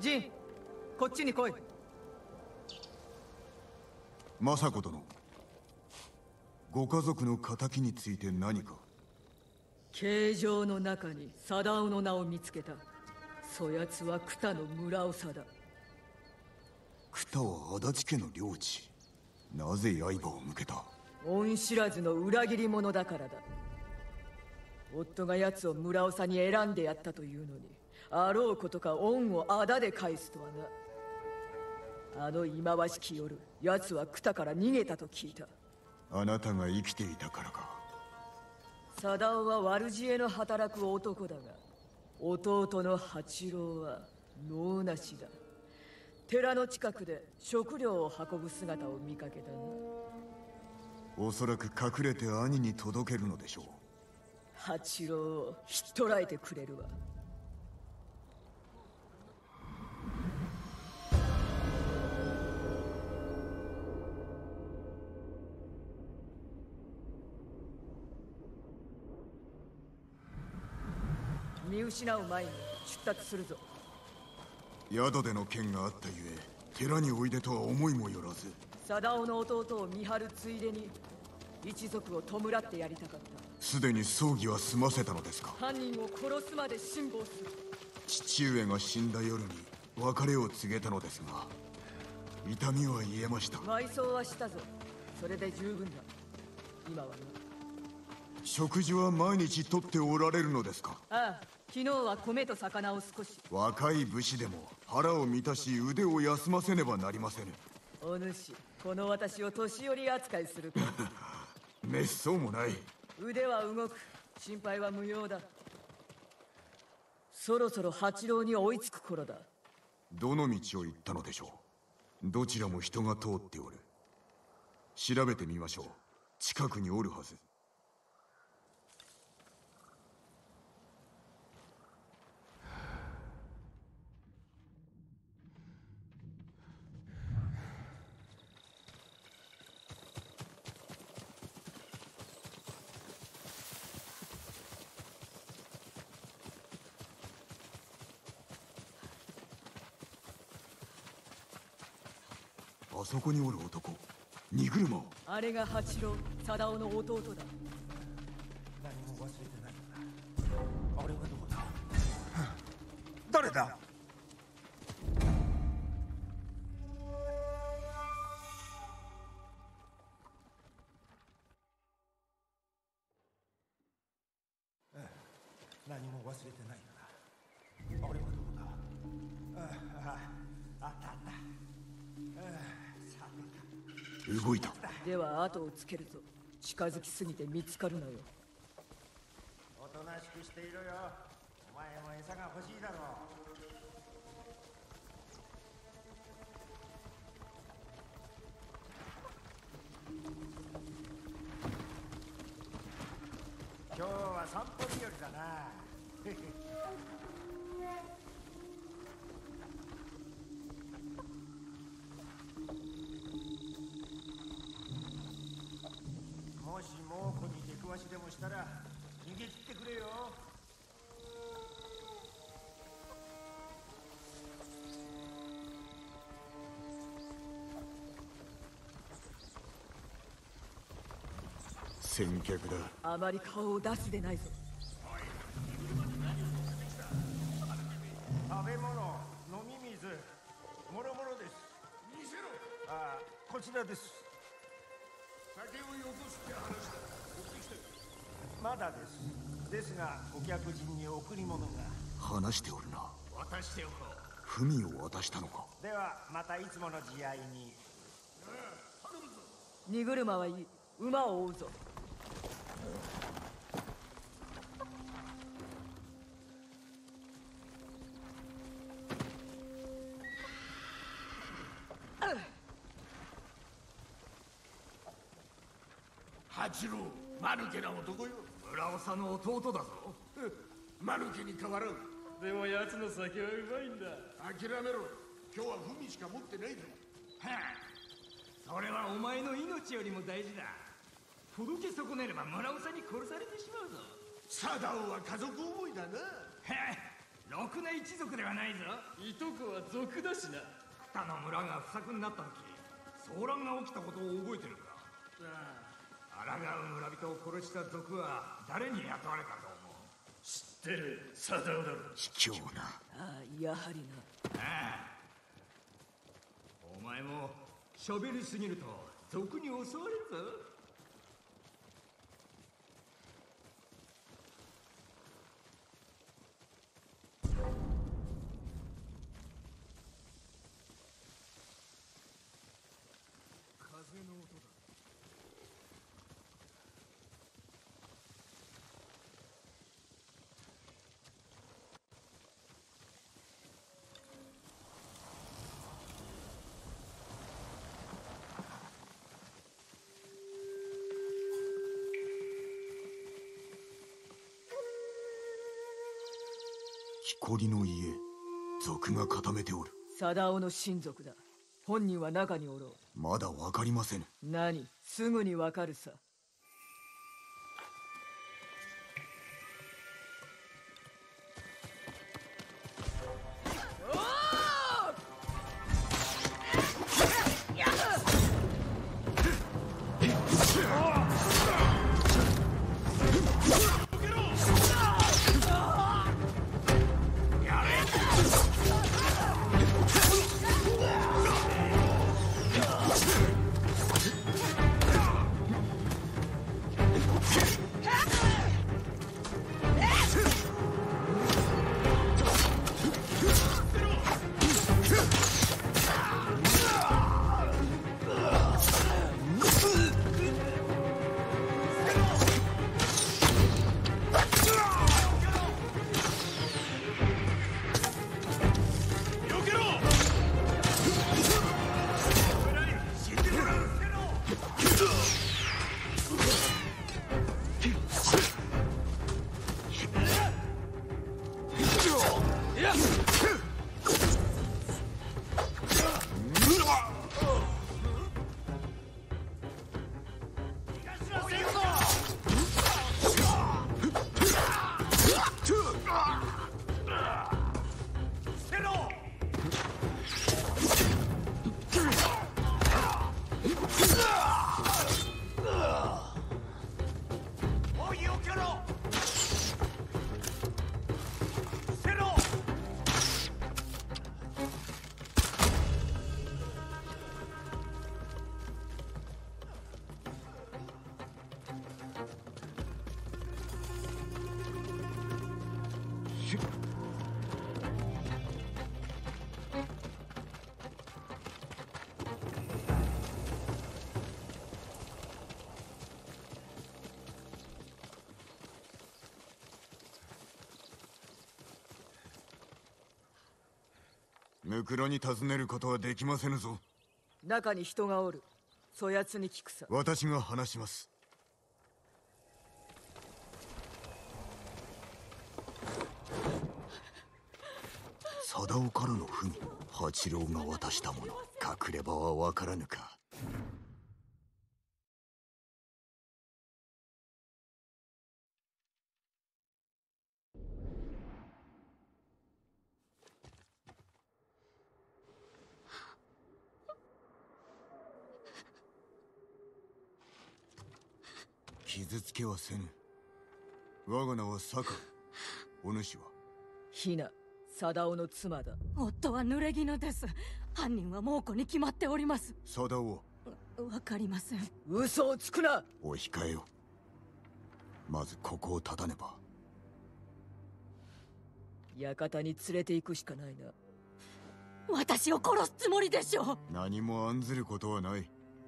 ジン、こっちに来い。 政子殿、ご家族の仇について何か？ 形状の中に貞夫の名を見つけた。そやつは九田の村長だ。 九田は足立家の領地。なぜ刃を向けた？ 恩知らずの裏切り者だからだ。夫が奴を村長に選んでやったというのに、あろうことか恩を仇で返すとはな。あの忌まわしき夜、奴は九田から逃げたと聞いた。 あなたが生きていたからか。 貞夫は悪知恵の働く男だが、弟の八郎は能なしだ。寺の近くで食料を運ぶ姿を見かけたな。 おそらく隠れて兄に届けるのでしょう。 八郎をひっ捕らえてくれるわ。見失う前に出立するぞ。 宿での件があったゆえ、寺においでとは思いもよらず。 貞夫の弟を見張るついでに一族を弔ってやりたかった。 すでに葬儀は済ませたのですか？ 犯人を殺すまで辛抱する。 父上が死んだ夜に別れを告げたのですが、痛みは癒えました。 埋葬はしたぞ。それで十分だ。今はな。 食事は毎日とっておられるのですか？ ああ、昨日は米と魚を少し。 若い武士でも腹を満たし腕を休ませねばなりませぬ。 お主、この私を年寄り扱いするか。 めっそうもない。 腕は動く。心配は無用だ。そろそろ八郎に追いつく頃だ。 どの道を行ったのでしょう？どちらも人が通っておる。調べてみましょう。近くにおるはず。あそこにおる男、荷車を。 あれが八郎、貞夫の弟だ。 何も忘れてないんだ。あれはどこだ？誰だ？何も忘れてないんだ。あれはどこだ？あったあった。 動いた。 では後をつけるぞ。近づきすぎて見つかるなよ。 おとなしくしていろよ。お前も餌が欲しいだろう。今日は散歩日和だな。もし猛虎に出くわしでもしたら逃げ切ってくれよ。 先客だ。 あまり顔を出すでないぞ。 食べ物、飲み水、もろもろです。見せろ。ああ、こちらです。酒をよこすって話だ。持ってきて。まだです。ですが、お客人に贈り物が。 話しておるな。 渡しておこう。 文を渡したのか。 では、またいつもの慈愛に。頼むぞ。 荷車はいい。馬を追うぞ。 八郎、間抜けな男よ。村長の弟だぞ。間抜けに変わらん。 でも奴の酒はうまいんだ。 諦めろ。今日は文しか持ってないだろ。 はあ、それはお前の命よりも大事だ。届け損ねれば村長に殺されてしまうぞ。 貞夫は家族思いだな。 はあ、 ろくな一族ではないぞ。 いとこは族だしな。 他の村が不作になった時、騒乱が起きたことを覚えてるか。抗う村人を殺した族は誰に雇われたと思う？ 知ってる、サダオだろ。 卑怯な。 ああ、やはりな。 ああ、お前も喋りすぎると族に襲われるぞ。 風の音だ。 木こりの家、族が固めておる。 貞夫の親族だ。本人は中におろう。 まだわかりませぬ。 何、すぐにわかるさ。 ムクロに尋ねることはできませぬぞ。 中に人がおる。そやつに聞くさ。 私が話します。貞夫からの文、八郎が渡したもの。隠れ場はわからぬか。傷つけはせぬ。我が名は酒井。お主はひな、貞夫の妻だ。 夫は濡れ衣です。犯人は猛虎に決まっております。 貞夫はわかりません。 嘘をつくな。 お控えよ。まずここを立たねば。 館に連れて行くしかないな。 私を殺すつもりでしょう。 何も案ずることはない。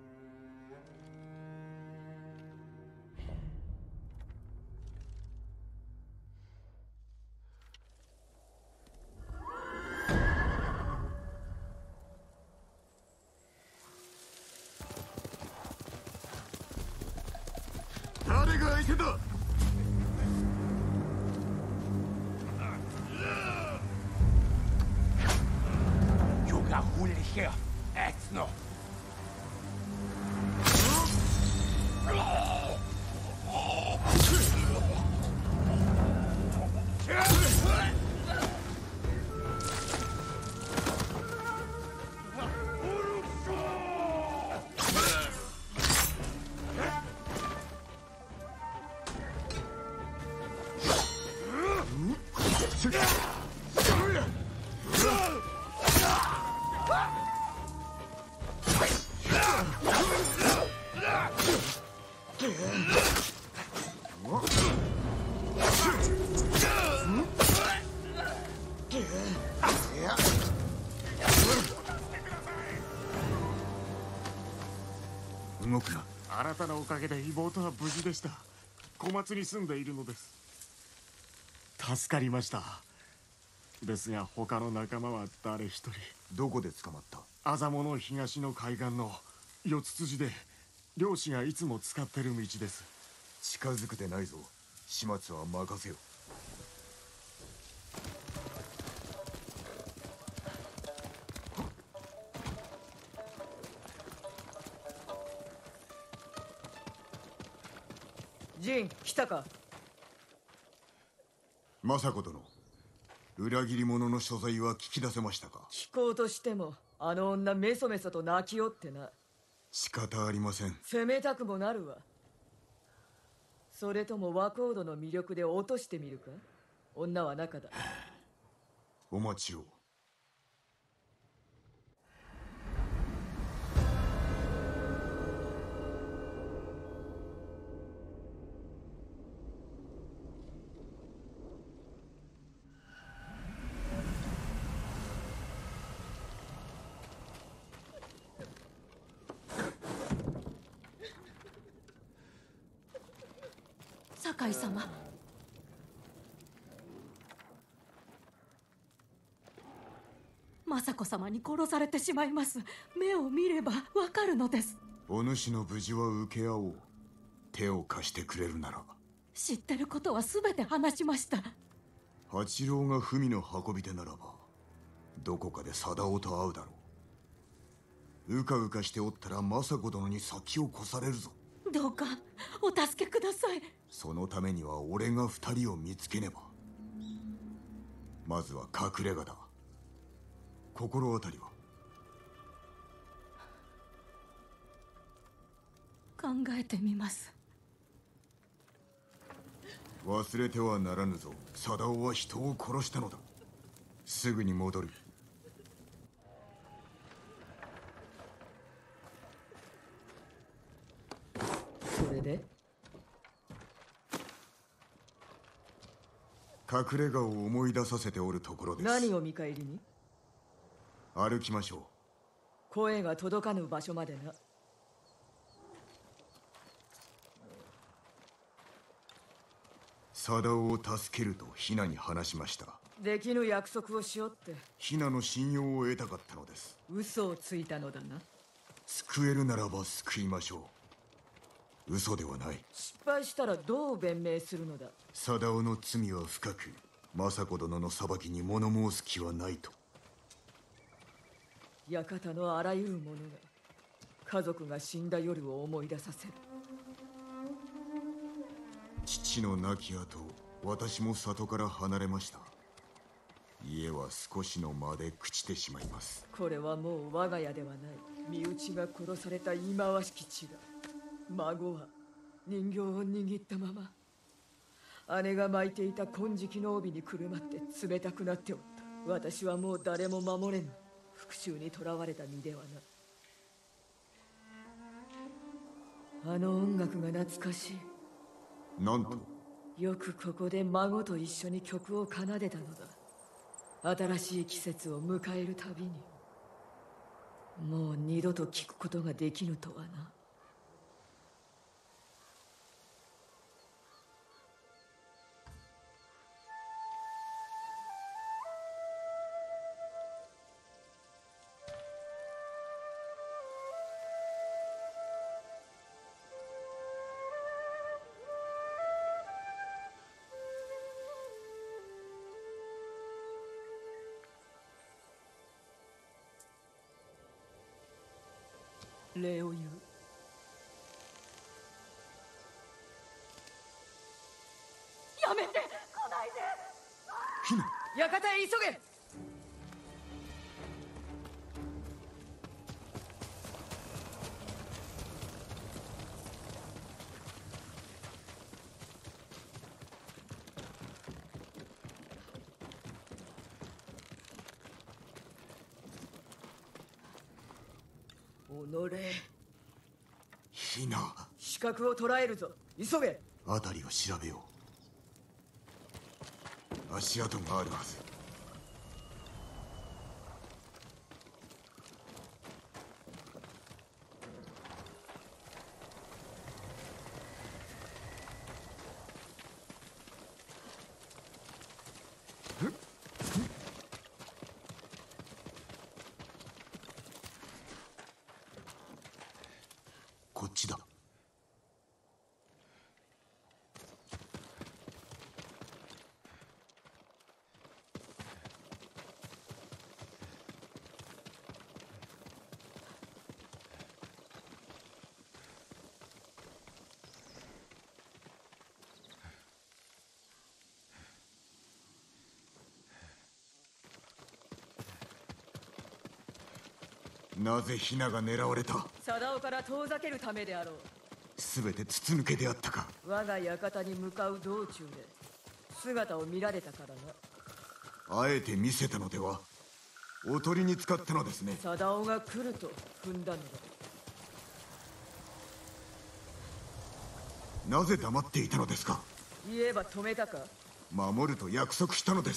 誰が相手だ。 Juga hulliger ätsno. 動くな。 あなたのおかげで妹は無事でした。小松に住んでいるのです。助かりました。ですが他の仲間は誰一人。 どこで捕まった？ アザモの東の海岸の四つ辻で、漁師がいつも使ってる道です。 近づくでないぞ。始末は任せよ。 ジン、来たか？ 政子殿、裏切り者の所在は聞き出せましたか？ 聞こうとしてもあの女メソメソと泣きよってな。 仕方ありません。 責めたくもなるわ。それとも和コードの魅力で落としてみるか？女は中だ。 お待ちを。 酒井様。政子様に殺されてしまいます。目を見ればわかるのです。 お主の無事は請け合おう。手を貸してくれるなら。 知ってることは全て話しました。 八郎が文の運び手ならばどこかで貞夫と会うだろう。うかうかしておったら政子殿に先を越されるぞ。 どうかお助けください。 そのためには俺が二人を見つけねば。まずは隠れ家だ。心当たりは？ 考えてみます。 忘れてはならぬぞ。貞夫は人を殺したのだ。すぐに戻る。 それで隠れ家を思い出させておるところです。 何を見返りに？ 歩きましょう。 声が届かぬ場所までな。 貞夫を助けるとヒナに話しました。 できぬ約束をしよって。 ヒナの信用を得たかったのです。 嘘をついたのだな。 救えるならば救いましょう。嘘ではない。 失敗したらどう弁明するのだ？ 貞夫の罪は深く、政子殿の裁きに物申す気はないと。 館のあらゆるものが家族が死んだ夜を思い出させる。 父の亡き後、私も里から離れました。家は少しの間で朽ちてしまいます。 これはもう我が家ではない。身内が殺された忌まわしき地だ。孫は人形を握ったまま。姉が巻いていた金色の帯にくるまって冷たくなっておった。私はもう誰も守れぬ。復讐に囚われた身ではな。あの音楽が懐かしい。 なんと？ よくここで孫と一緒に曲を奏でたのだ。新しい季節を迎えるたびに。もう二度と聞くことができぬとはな。礼を言う。 やめて、来ないで。 ヒナ！ 館へ急げ。己、 ヒナ！ 視覚を捉えるぞ。急げ。 辺りを調べよう。足跡があるはず。 なぜヒナが狙われた？ 貞夫から遠ざけるためであろう。 全て筒抜けであったか。 我が館に向かう道中で姿を見られたからな。 あえて見せたのでは？おとりに使ったのですね。 貞夫が来ると踏んだのだ。 なぜ黙っていたのですか？ 言えば止めたか？ 守ると約束したのです。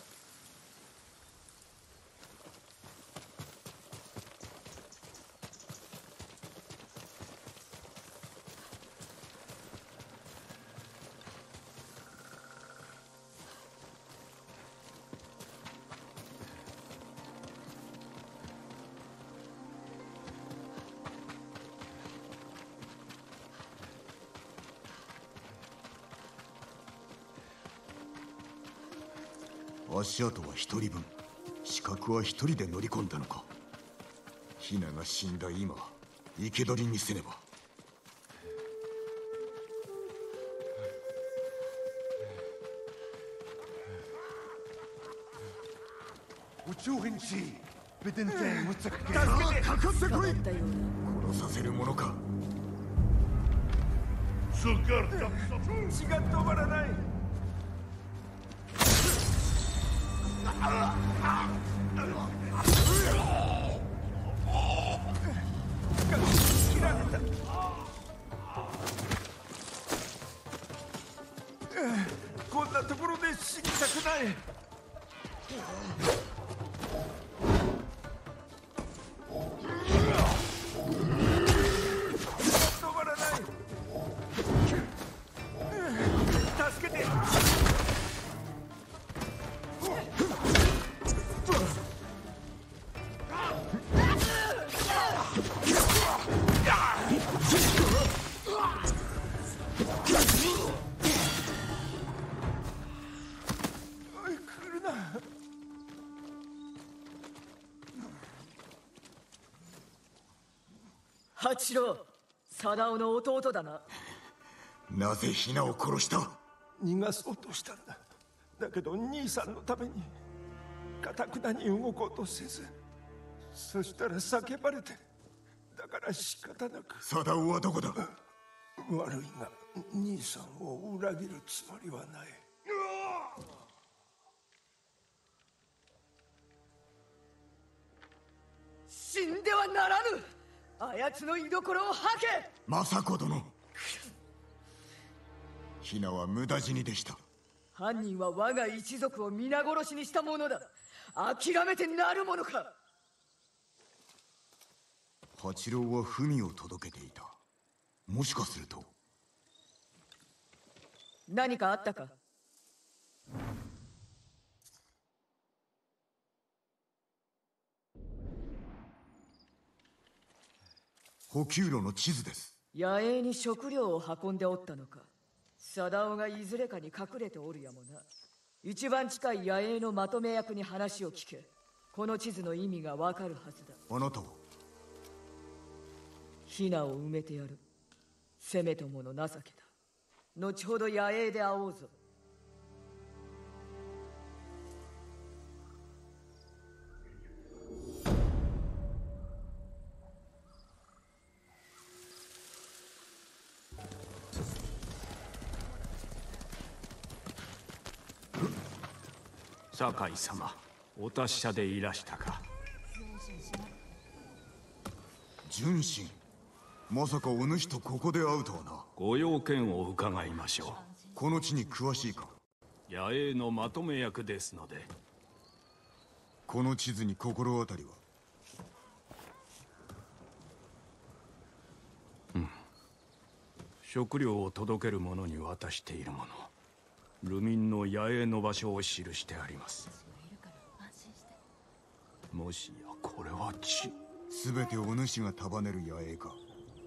足跡は一人分、死角は一人で乗り込んだのか。ヒナが死んだ今、生け捕りにせねば。かかってこい。殺させるものか。 血が止まらない。切られた。こんなところで死にたくない。止まらない。助けて。 八郎、貞夫の弟だな。 なぜヒナを殺した？ 逃がそうとしたんだ。だけど兄さんのために堅くなに動こうとせず、そしたら叫ばれて、だから仕方なく。 貞夫はどこだ？ 悪いが兄さんを裏切るつもりはない。 死んではならぬ。あやつの居所を吐け。 政子殿、ヒナは無駄死にでした。 犯人は我が一族を皆殺しにしたものだ。諦めてなるものか。 八郎は文を届けていた。もしかすると。 何かあったか？ 補給路の地図です。 野営に食料を運んでおったのか。貞夫がいずれかに隠れておるやもな。一番近い野営のまとめ役に話を聞け。この地図の意味がわかるはずだ。 あなたは？ ヒナを埋めてやる。せめともの情けだ。後ほど野営で会おうぞ。 酒井様、お達者でいらしたか。 純真、まさかお主とここで会うとはな。 ご用件を伺いましょう。 この地に詳しいか？ 野営のまとめ役ですので。 この地図に心当たりは？ 食料を届ける者に渡しているもの。流民の野営の場所を記してあります。もしやこれは血？ 全てお主が束ねる野営か？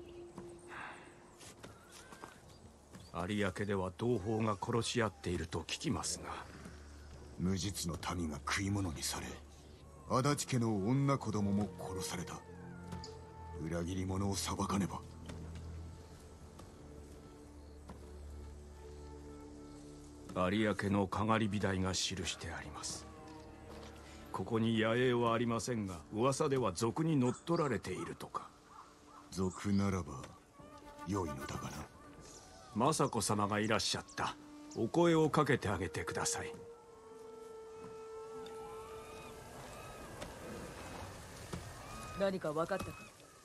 有明では同胞が殺し合っていると聞きますが。 無実の民が食い物にされ、足立家の女子供も殺された。裏切り者を裁かねば。 有明のかがり火台が記してあります。 ここに野営はありませんが、噂では賊に乗っ取られているとか。 賊ならば良いのだがな。 政子様がいらっしゃった。お声をかけてあげてください。 何か分かったか？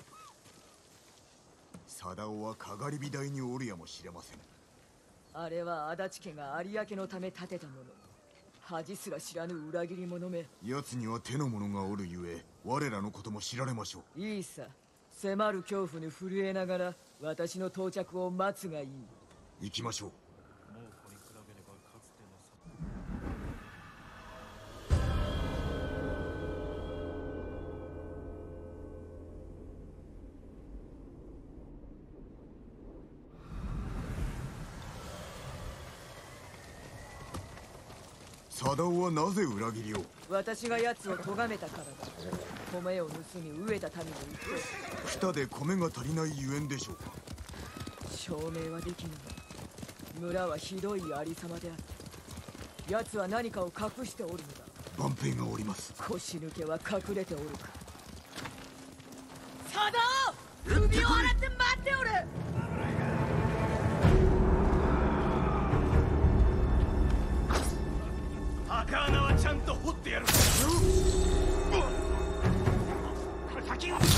貞夫はかがり火台におるやもしれません。 あれは足立家が有明のため建てたもの。恥すら知らぬ裏切り者め。 奴には手の者がおるゆえ、我らのことも知られましょう。 いいさ。迫る恐怖に震えながら私の到着を待つがいい。 行きましょう。貞夫はなぜ裏切りを？ 私が奴を咎めたからだ。米を盗み飢えた民もいて、 北で米が足りないゆえんでしょうか。 証明はできぬが、村はひどいありさまであった。奴は何かを隠しておるのだ。 万兵がおります。 腰抜けは隠れておるか。貞夫、首を洗って待っておれ。 赤穴はちゃんと掘ってやる。先が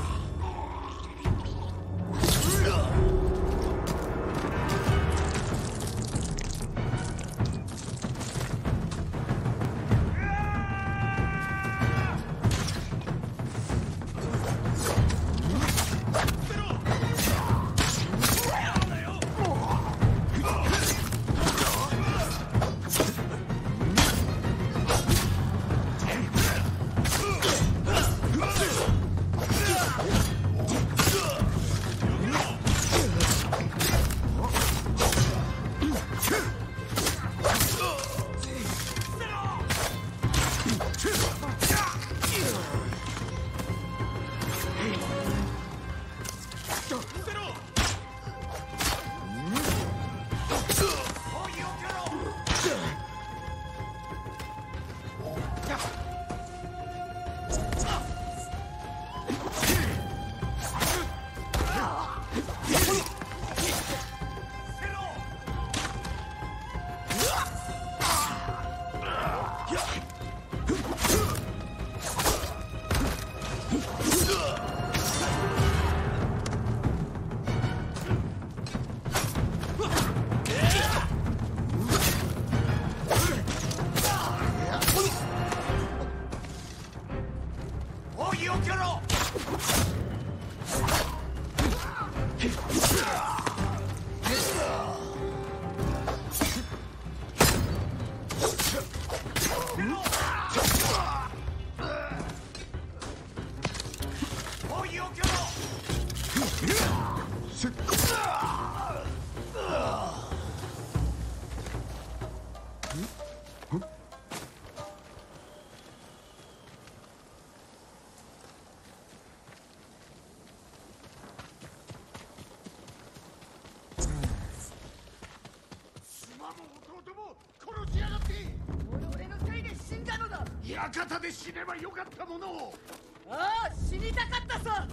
館で死ねばよかったものを。 ああ、死にたかったさ。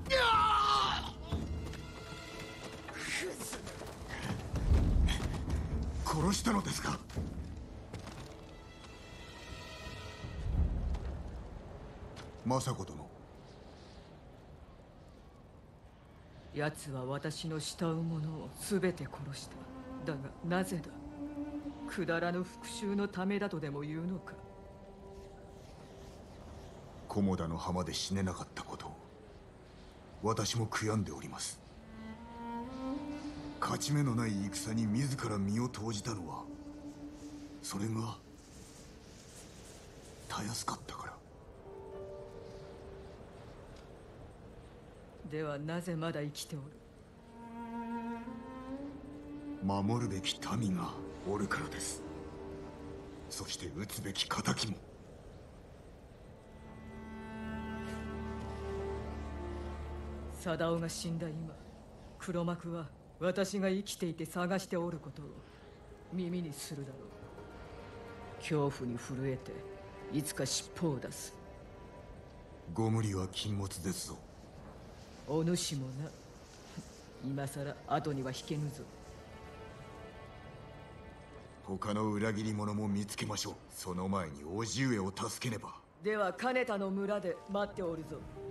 殺したのですか？政子殿。 奴は私の慕う者を全て殺した。だがなぜだ？くだらぬ復讐のためだとでも言うのか？ 菰田の浜で死ねなかったことを私も悔やんでおります。勝ち目のない戦に自ら身を投じたのはそれがたやすかったから。 ではなぜまだ生きておる？ 守るべき民がおるからです。そして討つべき仇も。 貞夫が死んだ今、黒幕は私が生きていて探しておることを耳にするだろう。恐怖に震えていつか尻尾を出す。 ご無理は禁物ですぞ。 お主もな。今さら後には引けぬぞ。 他の裏切り者も見つけましょう。その前に叔父上を助けねば。 では金田の村で待っておるぞ。